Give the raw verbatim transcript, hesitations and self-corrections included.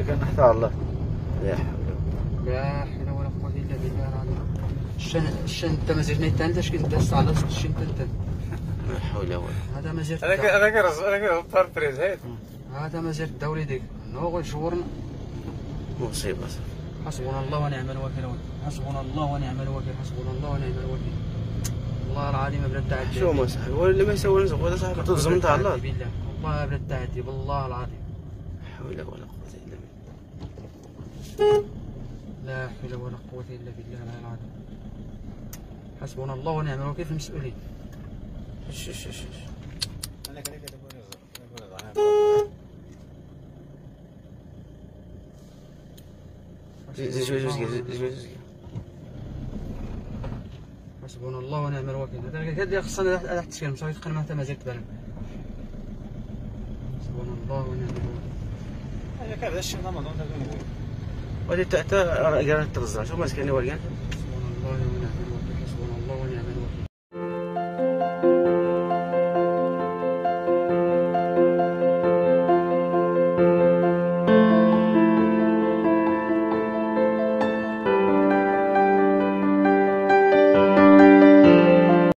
كنحتار الله. لا حول لا حول ولا قوة إلا بالله العظيم. الشن الشن انت ما زرت نيت انت شكون داس على راسك الشن انت. لا حول ولا. هذا ما زرت. هذاك هذاك هذاك باربريز هذا. هذا ما زرت الدوري ديك. نو جورنا. مصيبة. حسبنا الله ونعم الوكيل. حسبنا الله ونعم الوكيل. حسبنا الله ونعم الوكيل. والله العظيم بلا التعدي. شو ما صاحبي ولا ما يسوي نزق ولا صاحبي تظلم انت على الله. بالله والله بلا التعدي بالله العظيم. لا حول ولا قوة إلا بالله. لا حول ولا قوة إلا بالله العظيم. حسبنا الله ونعم الوكيل في المسؤولين. شش شش شش. انا كذا كذا زيد شوي شوي زيد شوي شوي. حسبنا الله ونعم الوكيل. هذا كذا خصنا تحت الشكل مش غيتقن ما ما زلت بالك. حسبنا الله ونعم الوكيل. هذا كذا الشيء رمضان هذا نقول. ودي تحت قرأت تغزر شو ماسكني ورقان.